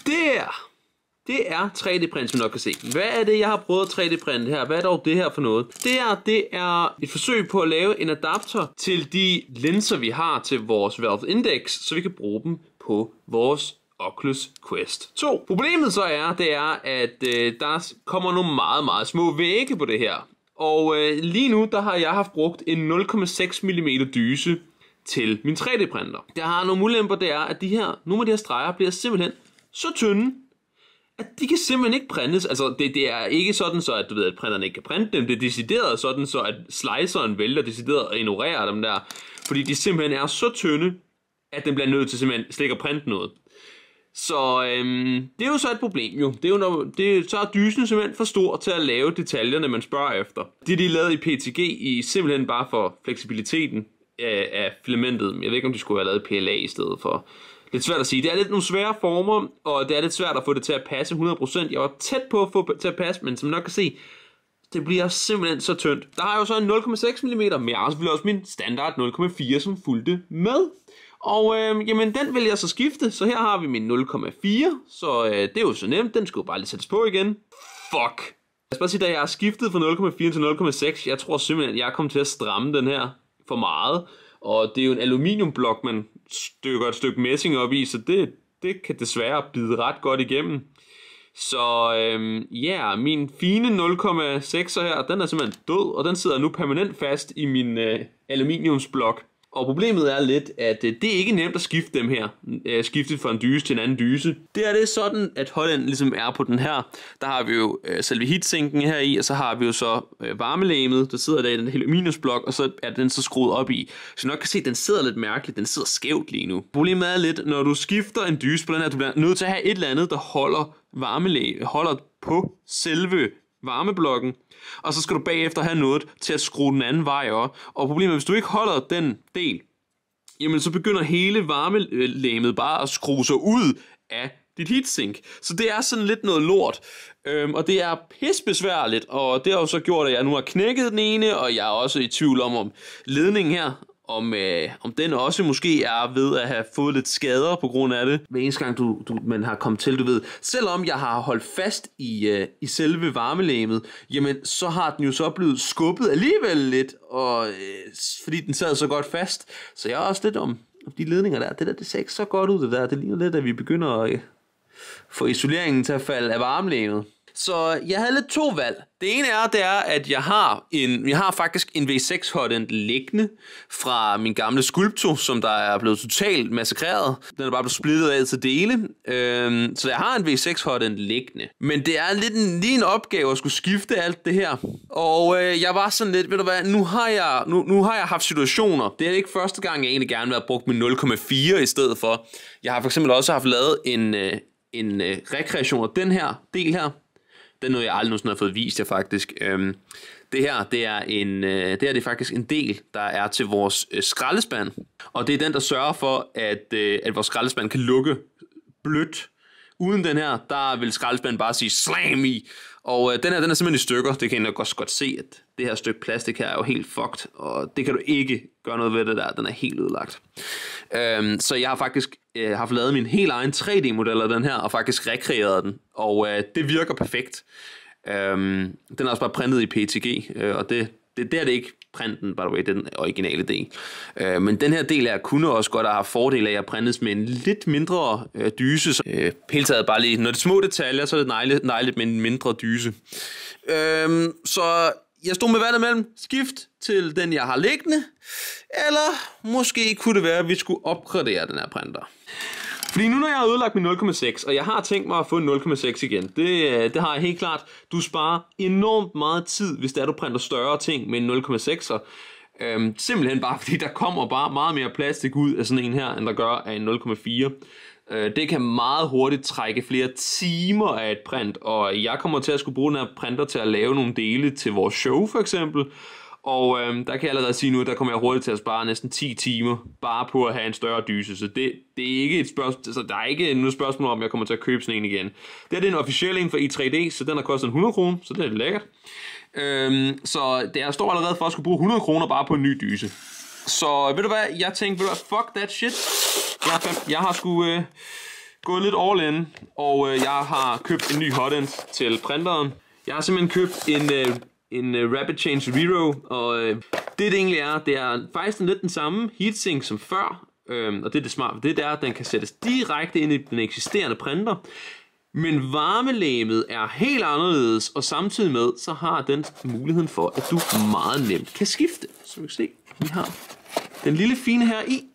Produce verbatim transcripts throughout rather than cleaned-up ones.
Det er, det er tre D-print, som du nok kan se. Hvad er det, jeg har prøvet at tre D-printe her? Hvad er dog det her for noget? Det er, det er et forsøg på at lave en adapter til de linser, vi har til vores Valve Index, så vi kan bruge dem på vores Oculus Quest to. Problemet så er, det er, at øh, der kommer nogle meget, meget små vægge på det her. Og øh, lige nu, der har jeg haft brugt en nul komma seks millimeter dyse til min tre D-printer. Der har nogle ulemper, det er, at de her, nogle af de her streger bliver simpelthen så tynde, at de kan simpelthen ikke printes. Altså, det, det er ikke sådan, så at, du ved, at printeren ikke kan printe dem. Det er decideret sådan, så at sliceren vælger decideret at ignorere dem der. Fordi de simpelthen er så tynde, at den bliver nødt til simpelthen slet ikke at printe noget. Så øhm, det er jo så et problem jo. Det er jo når, det, så er dysen simpelthen for stor til at lave detaljerne, man spørger efter. Det de er lavet i P T G i simpelthen bare for fleksibiliteten af, af filamentet. Jeg ved ikke, om de skulle have lavet P L A i stedet for. Det er svært at sige. Det er lidt nogle svære former, og det er lidt svært at få det til at passe hundrede procent. Jeg var tæt på at få det til at passe, men som man nok kan se, det bliver simpelthen så tyndt. Der har jeg jo så en nul komma seks millimeter, men jeg har selvfølgelig også min standard nul komma fire, som fulgte med. Og øh, jamen, den vil jeg så skifte, så her har vi min nul komma fire, så øh, det er jo så nemt, den skal jo bare lige sættes på igen. Fuck! Jeg skal bare sige, da jeg har skiftet fra nul komma fire til nul komma seks, jeg tror simpelthen, at jeg er kommet til at stramme den her for meget. Og det er jo en aluminiumblok, man stykker et stykke messing op i, så det, det kan desværre bide ret godt igennem. Så øhm, ja, yeah, min fine nul komma seks her, den er simpelthen død, og den sidder nu permanent fast i min øh, aluminiumsblok. Og problemet er lidt, at øh, det er ikke nemt at skifte dem her, øh, skiftet fra en dyse til en anden dyse. Det er det sådan, at holden ligesom er på den her. Der har vi jo øh, selve heatsinken her i, og så har vi jo så øh, varmelægemet, der sidder der i den aluminiumsblok, og så er den så skruet op i. Så nok kan se, at den sidder lidt mærkeligt, den sidder skævt lige nu. Problemet er lidt, når du skifter en dyse på den her, du bliver nødt til at have et eller andet, der holder varmelæge, holder på selve varmeblokken, og så skal du bagefter have noget til at skrue den anden vej op. Og problemet er, hvis du ikke holder den del, jamen så begynder hele varmelægemet bare at skrue sig ud af dit heatsink. Så det er sådan lidt noget lort, øhm, og det er pissebesværligt, og det har jo så gjort, at jeg nu har knækket den ene, og jeg er også i tvivl om, om ledningen her, om, øh, om den også måske er ved at have fået lidt skader på grund af det. Hver eneste gang du, du, man har kommet til, du ved, selvom jeg har holdt fast i, øh, i selve varmelægemet, jamen så har den jo så blevet skubbet alligevel lidt, og, øh, fordi den sad så godt fast. Så jeg er også lidt om, om de ledninger der. Det der, det ser ikke så godt ud det der. Det ligner lidt, at vi begynder at øh, få isoleringen til at falde af varmelægemet. Så jeg havde lidt to valg. Det ene er, det er, at jeg har, en, jeg har faktisk en V seks hotend liggende fra min gamle Sculpto, som der er blevet totalt massakreret. Den er bare blevet splittet af til dele. Øhm, så jeg har en V seks hotend liggende. Men det er lidt en, lige en opgave at skulle skifte alt det her. Og øh, jeg var sådan lidt, ved du hvad, nu har, jeg, nu, nu har jeg haft situationer. Det er ikke første gang, jeg egentlig gerne vil have brugt min nul komma fire i stedet for. Jeg har for eksempel også haft lavet en, øh, en øh, rekreation af den her del her. Den noget, jeg aldrig nogensinde har fået vist jer faktisk. Øhm, det her, det er, en, øh, det her det er faktisk en del, der er til vores øh, skraldespand. Og det er den, der sørger for, at, øh, at vores skraldespand kan lukke blødt. Uden den her, der vil skraldespanden bare sige slam i. Og øh, den her, den er simpelthen i stykker. Det kan jeg nok også godt se, at det her stykke plastik her er jo helt fucked. Og det kan du ikke gøre noget ved det der. Den er helt ødelagt. Øhm, så jeg har faktisk øh, haft lavet min helt egen tre D-model af den her, og faktisk rekreeret den. Og øh, det virker perfekt. Øhm, den er også bare printet i P T G, øh, og det, det, det er det ikke printen, by the way, det er den originale del. Øh, men den her del her kunne også godt have fordel af at printes med en lidt mindre øh, dyse. Så, øh, helt taget bare lige, når det er små detaljer, så er det nejligt, nejligt med en mindre dyse. Øh, så jeg stod med valget mellem skift til den, jeg har liggende, eller måske kunne det være, at vi skulle opgradere den her printer. Fordi nu når jeg har ødelagt min nul komma seks, og jeg har tænkt mig at få en nul komma seks igen, det, det har jeg helt klart. Du sparer enormt meget tid, hvis det er, du printer større ting med en nul komma sekser. Øhm, simpelthen bare fordi der kommer bare meget mere plastik ud af sådan en her, end der gør af en nul komma fire. Øh, det kan meget hurtigt trække flere timer af et print, og jeg kommer til at skulle bruge den her printer til at lave nogle dele til vores show for eksempel. Og øhm, der kan jeg allerede sige nu, at der kommer jeg hurtigt til at spare næsten ti timer, bare på at have en større dyse. Så det, det er ikke et spørgsmål, altså, der er ikke noget spørgsmål om, at jeg kommer til at købe sådan en igen. Det er den officielle en fra i tre D, så den har kostet hundrede kroner, så det er lækkert. Øhm, så det er står allerede for at skulle bruge hundrede kroner bare på en ny dyse. Så ved du hvad, jeg tænkte, ved du hvad, fuck that shit. Jeg, jeg har sgu, øh, gået lidt all in, og øh, jeg har købt en ny hotend til printeren. Jeg har simpelthen købt en, øh, en øh, Rapid Change Rero, og øh, det det egentlig er, det er faktisk lidt den samme heatsink som før. Øh, og det er det smarte, det er, at den kan sættes direkte ind i den eksisterende printer. Men varmelægemet er helt anderledes, og samtidig med, så har den muligheden for, at du meget nemt kan skifte. Så vi kan se, vi har den lille fine her i.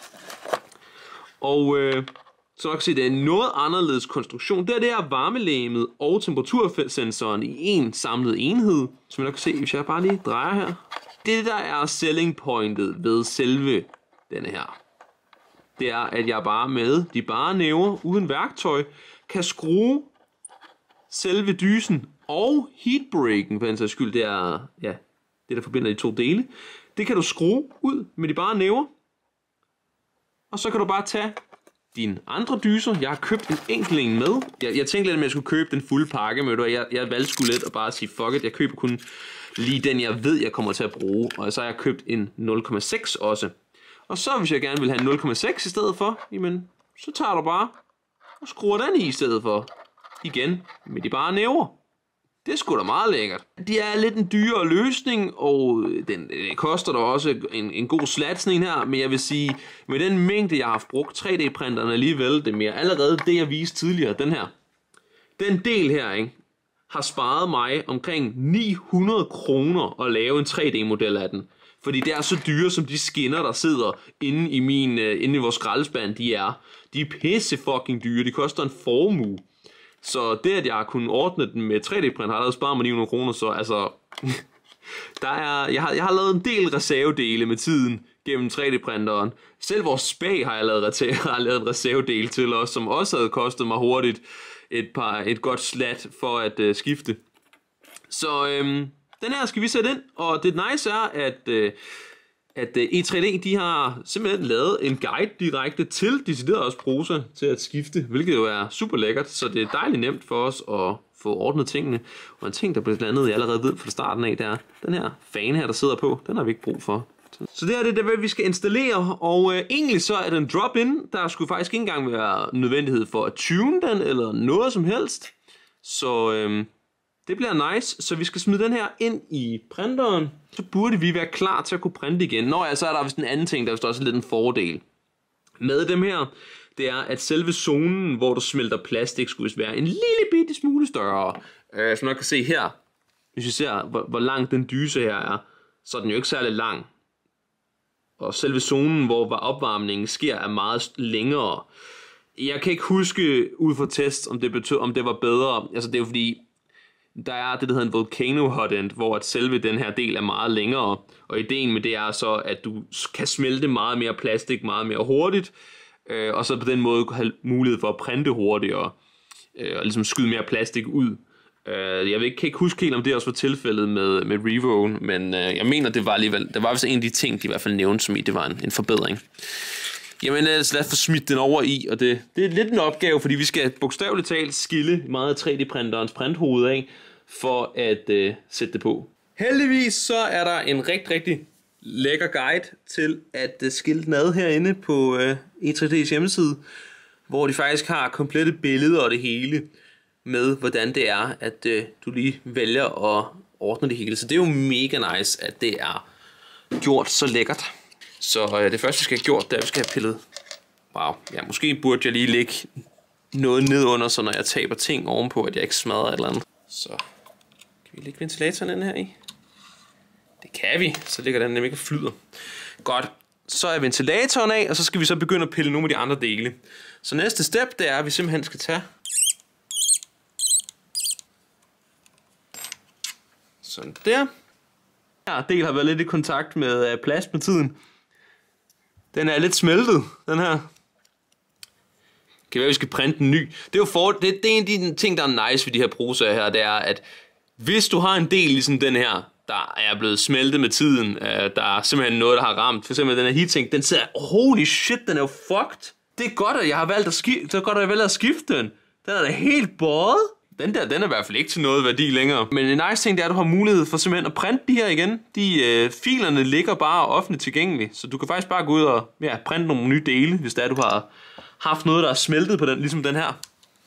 Og øh, så kan se, det er en noget anderledes konstruktion. Det er det her varmelægemet og temperatursensoren i en samlet enhed. Som jeg kan se, hvis jeg bare lige drejer her. Det er det, der er selling pointet ved selve denne her. Det er, at jeg bare med de bare næver uden værktøj kan skrue selve dysen og heatbreaken, for en sags skyld, det er ja, det, der forbinder de to dele. Det kan du skrue ud med de bare næver. Og så kan du bare tage dine andre dyser. Jeg har købt en enkelt en med. Jeg, jeg tænkte lidt, om jeg skulle købe den fulde pakke, men jeg, jeg valgte sgu lidt at bare sige, fuck it, jeg køber kun lige den, jeg ved, jeg kommer til at bruge. Og så har jeg købt en nul komma seks også. Og så hvis jeg gerne vil have en nul komma seks i stedet for, jamen, så tager du bare og skruer den i i stedet for. Igen, med de bare næver. Det er sgu da meget lækkert. Det er lidt en dyrere løsning, og den det koster da også en, en god slat sådan en her, men jeg vil sige, med den mængde, jeg har haft brugt tre D-printeren alligevel, det er mere allerede det, jeg viste tidligere, den her. Den del her, ikke, har sparet mig omkring ni hundrede kroner at lave en tre D-model af den. Fordi det er så dyre, som de skinner, der sidder inde i, min, uh, inde i vores skraldespand, de er. De er pisse fucking dyre, de koster en formue. Så det, at jeg har kunnet ordne den med tre D-print, har allerede sparet mig ni hundrede kroner, så altså... der er, jeg, har, jeg har lavet en del reservedele med tiden gennem tre D-printeren. Selv vores spag har jeg lavet, har lavet en reservedel til os, som også havde kostet mig hurtigt et, par, et godt slat for at uh, skifte. Så øhm, den her skal vi sætte ind, og det nice er, at... Øh, at E tre D, de har simpelthen lavet en guide direkte til decideret også prosa til at skifte, hvilket jo er super lækkert, så det er dejligt nemt for os at få ordnet tingene. Og en ting, der blandt andet jeg allerede ved fra starten af, det er den her fan her, der sidder på, den har vi ikke brug for. Så det er det, der vi skal installere, og øh, egentlig så er den drop-in, der skulle faktisk ikke engang være nødvendighed for at tune den, eller noget som helst. Så... Øh, Det bliver nice, så vi skal smide den her ind i printeren. Så burde vi være klar til at kunne printe igen. Nå ja, så er der vist en anden ting, der er vist også lidt en fordel med dem her. Det er, at selve zonen, hvor du smelter plastik, skulle være en lille bitte smule større. Øh, som man kan se her, hvis vi ser, hvor, hvor lang den dyse her er, så er den jo ikke særlig lang. Og selve zonen, hvor opvarmningen sker, er meget længere. Jeg kan ikke huske ud fra test, om det betød, om det var bedre. Altså det er jo fordi... Der er det, der hedder en Volcano hotend, hvor at selve den her del er meget længere. Og ideen med det er så, at du kan smelte meget mere plastik meget mere hurtigt. Øh, og så på den måde have mulighed for at printe hurtigere. Øh, og ligesom skyde mere plastik ud. Øh, jeg ved ikke, kan ikke huske helt, om det også var tilfældet med, med Revoen. Men øh, jeg mener, det var alligevel... Det var vist en af de ting, de i hvert fald nævnte som i. Det var en, en forbedring. Jamen lad os få smidt den over i. Og det, det er lidt en opgave, fordi vi skal bogstaveligt talt skille meget af tre D-printerens printhoved af. For at øh, sætte det på. Heldigvis så er der en rigtig, rigtig lækker guide til at øh, skille den ad herinde på øh, E tre D's hjemmeside, hvor de faktisk har komplette billeder og det hele med, hvordan det er, at øh, du lige vælger at ordne det hele. Så det er jo mega nice, at det er gjort så lækkert. Så øh, det første, vi skal have gjort, det er, at vi skal have pillet. Wow, ja, måske burde jeg lige lægge noget ned under, så når jeg taber ting ovenpå, at jeg ikke smadrer et eller andet. Så... Kan vi lægge ventilatoren ind her i? Det kan vi, så ligger den nemlig ikke og flyder. Godt, så er ventilatoren af, og så skal vi så begynde at pille nogle af de andre dele. Så næste step, det er, at vi simpelthen skal tage sådan der. Her del har været lidt i kontakt med uh, plast med tiden. Den er lidt smeltet, den her. Kan være, at vi skal printe en ny. Det er jo for, det, det er en af de ting, der er nice ved de her prosaer her, det er, at hvis du har en del ligesom den her, der er blevet smeltet med tiden, øh, der er simpelthen noget, der har ramt, for eksempel den her heatsink, den ser, holy shit, den er jo fucked. Det er godt, at jeg har valgt at skifte, det er godt, at jeg har valgt at skifte den. Den er da helt bøjet. Den der, den er i hvert fald ikke til noget værdi længere. Men en nice ting, det er, at du har mulighed for simpelthen at printe de her igen. De øh, filerne ligger bare offentligt tilgængeligt, så du kan faktisk bare gå ud og ja, printe nogle nye dele, hvis det er, du har, haft noget, der er smeltet på den, ligesom den her.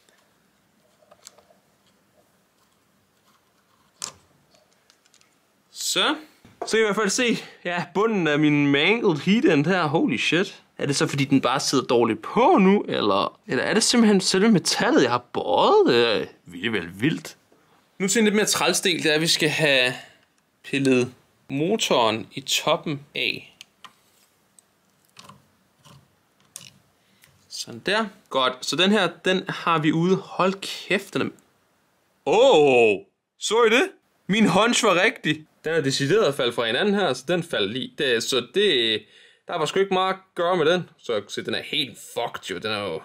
Så, så kan jeg i hvert fald se, ja, bunden af min mangled heat end her. Holy shit. Er det så, fordi den bare sidder dårligt på nu, eller, eller er det simpelthen selve metallet, jeg har båret? Det er vildt, vel vildt. Nu til en lidt mere trælsdel, det er, at vi skal have pillet motoren i toppen af. Sådan der. Godt, så den her, den har vi ude. Hold kæft, den er... Åh, oh, så I det? Min hunch var rigtig. Den er decideret at falde fra hinanden her, så den faldt lige. Det, så det... Der var sgu ikke meget at gøre med den. Så, så den er helt fucked jo. Den er jo...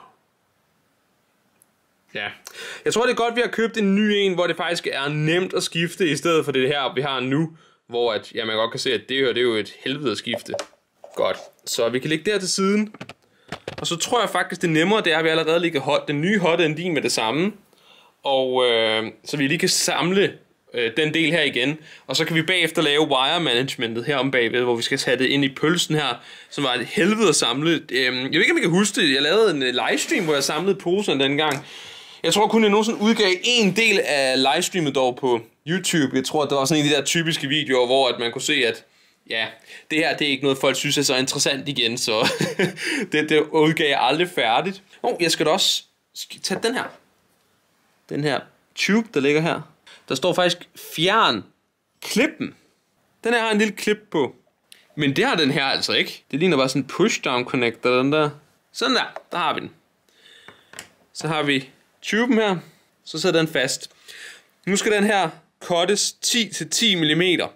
Ja. Jeg tror, det er godt, vi har købt en ny en, hvor det faktisk er nemt at skifte, i stedet for det her, vi har nu. Hvor at, ja, man godt kan se, at det her, det er jo et helvede at skifte. Godt. Så vi kan lægge der til siden. Og så tror jeg faktisk, det nemmere, det er, at vi allerede ligger hot, den nye hot endin med det samme. Og øh, så vi lige kan samle øh, den del her igen. Og så kan vi bagefter lave wire managementet her om bagved, hvor vi skal sætte det ind i pølsen her, som var et helvede at samle. Øh, jeg ved ikke, om I kan huske det. Jeg lavede en livestream, hvor jeg samlede poserne dengang. Jeg tror kun, jeg nogensinde udgav en del af livestreamet dog på YouTube. Jeg tror, det var sådan en af de der typiske videoer, hvor at man kunne se, at ja, det her, det er ikke noget, folk synes er så interessant igen, så det, det udgav jeg aldrig færdigt. Åh, oh, jeg skal da også tage den her. Den her tube, der ligger her. Der står faktisk fjern klippen. Den her har en lille klip på. Men det har den her altså ikke. Det ligner bare sådan en push-down connector, den der. Sådan der, der har vi den. Så har vi tuben her. Så sidder den fast. Nu skal den her cuttes ti til ti millimeter.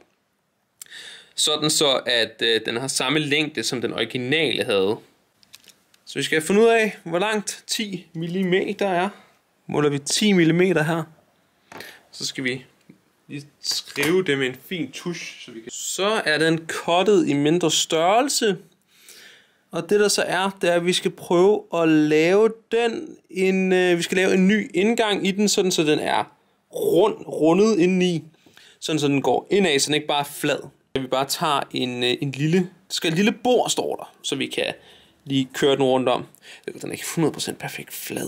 Sådan så, at øh, den har samme længde, som den originale havde. Så vi skal have fundet ud af, hvor langt ti millimeter er. Måler vi ti millimeter her. Så skal vi lige skrive det med en fin tusch. Så, vi kan... så er den cuttet i mindre størrelse. Og det der så er, det er, at vi skal prøve at lave den en, øh, vi skal lave en ny indgang i den, sådan så den er rund, rundet indeni. Sådan så den går indad, så den ikke bare er flad. Vi bare tager en, en lille, der skal et lille bord, står der, så vi kan lige køre den rundt om. Den er ikke hundrede procent perfekt flad.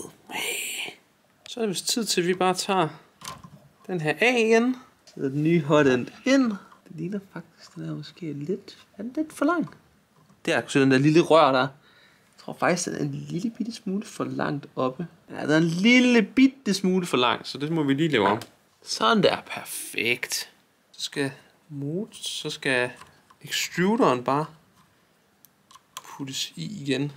Så er det vist tid til, at vi bare tager den her af igen. Så den nye hot end ind. Det ligner faktisk, den er måske lidt, er den lidt for lang. Der, så den der lille rør der. Jeg tror faktisk, den er en lille bitte smule for langt oppe. Ja, den er en lille bitte smule for lang, så det må vi lige lave om. Sådan der, perfekt. Så skal Mot, så skal extruderen bare puttes i igen.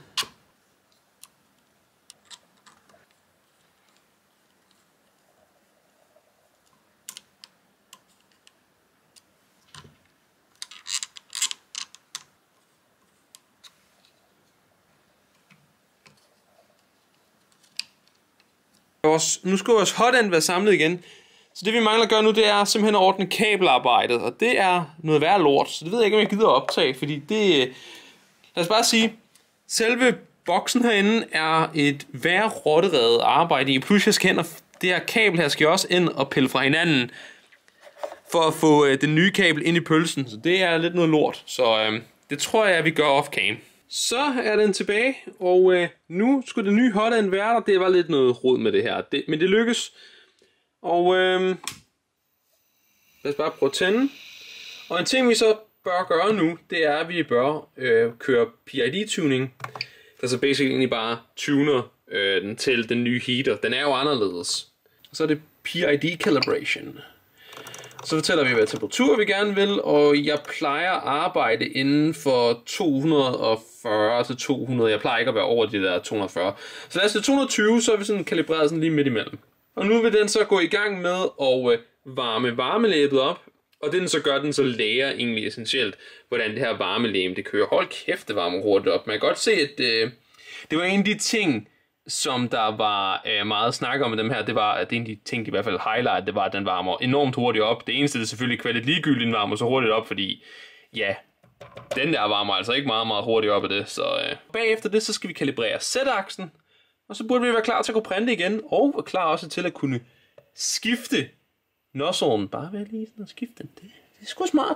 Nu skal vores hot end være samlet igen. Så det vi mangler at gøre nu, det er simpelthen at ordne kabelarbejdet. Og det er noget værre lort. Så det ved jeg ikke, om jeg gider at optage. Fordi det... Lad os bare sige, selve boksen herinde er et værre rotteredet arbejde i. Plus jeg skal hen, og det her kabel her skal også ind og pille fra hinanden. For at få øh, den nye kabel ind i pølsen. Så det er lidt noget lort. Så øh, det tror jeg, vi gør off-cam. Så er den tilbage. Og øh, nu skulle den nye hot end være der. Det var lidt noget rod med det her. Det, men det lykkes. Og øh, lad os bare prøve at tænde. Og en ting vi så bør gøre nu, det er at vi bør øh, køre P I D-tuning. Der så basically egentlig bare tuner øh, den til den nye heater. Den er jo anderledes. Og så er det P I D calibration. Så fortæller vi, hvad temperatur vi gerne vil, og jeg plejer at arbejde inden for to hundrede og fyrre til to hundrede. Jeg plejer ikke at være over de der to hundrede og fyrre. Så lad os til to hundrede og tyve, så er vi sådan kalibreret sådan lige midt imellem. Og nu vil den så gå i gang med at varme varmelæbet op, og det den så gør, den så lærer egentlig essentielt, hvordan det her varmelæme det kører. Hold kæft, det varmer hurtigt op. Man kan godt se, at øh, det var en af de ting, som der var øh, meget snak om med dem her, det var, at det en af de ting, de i hvert fald highlight, det var, at den varmer enormt hurtigt op. Det eneste, det er selvfølgelig kvalit ligegyldigt, den varmer så hurtigt op, fordi ja, den der varmer altså ikke meget, meget hurtigt op af det. Så øh. bagefter det, så skal vi kalibrere Z-aksen, og så burde vi være klar til at kunne printe igen, og være klar også til at kunne skifte nozzlen. Bare ved lige sådan at skifte den. Det, det er sgu smart, du.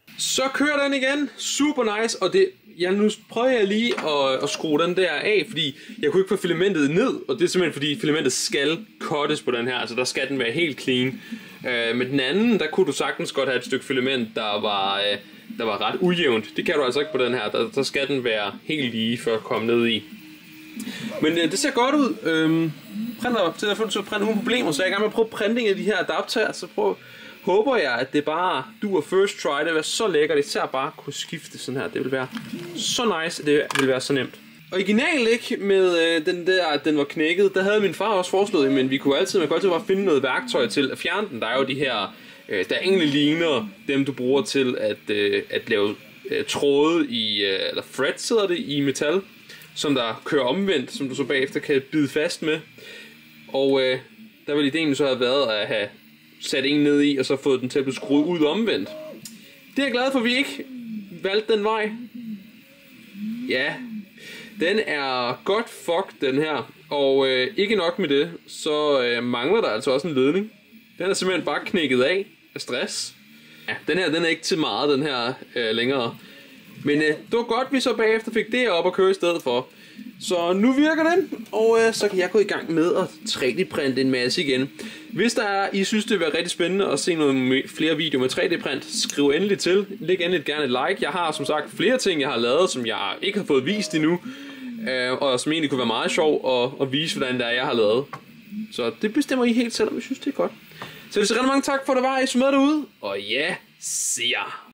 Så kører den igen. Super nice. Og det, ja, nu prøver jeg lige at, at skrue den der af, fordi jeg kunne ikke få filamentet ned. Og det er simpelthen fordi filamentet skal cuttes på den her. Altså der skal den være helt clean. Øh, med den anden, der kunne du sagtens godt have et stykke filament, der var, øh, der var ret ujævnt. Det kan du altså ikke på den her. Der, der skal den være helt lige for at komme ned i. Men øh, det ser godt ud. Øhm, printer til at få det til at printe uden problemer, så jeg er i gang med at prøve printing af de her adapter. Så prøv, håber jeg, at det bare duer first try. Det vil være så lækkert. Det ser bare kunne skifte sådan her. Det vil være så nice, det vil være så nemt. Originalt ikke med øh, den der, at den var knækket. Der havde min far også foreslået, men vi kunne altid, man kunne altid bare finde noget værktøj til at fjerne den. Der er jo de her, øh, der egentlig ligner dem, du bruger til at, øh, at lave øh, tråde i, øh, eller threads hedder det, i metal, som der kører omvendt, som du så bagefter kan bide fast med. Og øh, der ville ideen så have været at have sat en ned i, og så fået den til at blive skruet ud omvendt. Det er jeg glad for, at vi ikke valgte den vej. Ja, den er godt fucked, den her. Og øh, ikke nok med det, så øh, mangler der altså også en ledning. Den er simpelthen bare knækket af af stress. Ja, den her, den er ikke til meget, den her øh, længere. Men øh, det var godt, vi så bagefter fik det op at køre i stedet for. Så nu virker den, og øh, så kan jeg gå i gang med at tre D-printe en masse igen. Hvis der er, I synes, det vil være rigtig spændende at se nogle flere videoer med tre D-print, skriv endelig til. Læg endelig gerne et like. Jeg har som sagt flere ting, jeg har lavet, som jeg ikke har fået vist endnu. Øh, og som egentlig kunne være meget sjov at, at vise, hvordan det er, jeg har lavet. Så det bestemmer I helt selv, om I synes, det er godt. Så jeg vil sige rigtig mange tak for, at der var, I så med derude. Og ja, see ya!